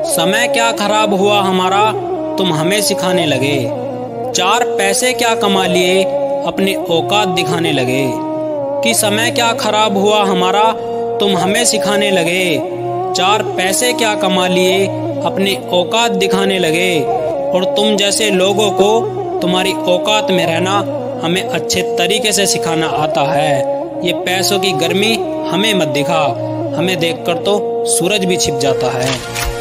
समय क्या खराब हुआ हमारा, तुम हमें सिखाने लगे। 4 पैसे क्या कमा लिए, अपनी औकात दिखाने लगे। कि समय क्या खराब हुआ हमारा, तुम हमें सिखाने लगे। 4 पैसे क्या कमा लिए, अपनी औकात दिखाने लगे। और तुम जैसे लोगों को तुम्हारी औकात में रहना हमें अच्छे तरीके से सिखाना आता है। ये पैसों की गर्मी हमें मत दिखा, हमें देखकर तो सूरज भी छिप जाता है।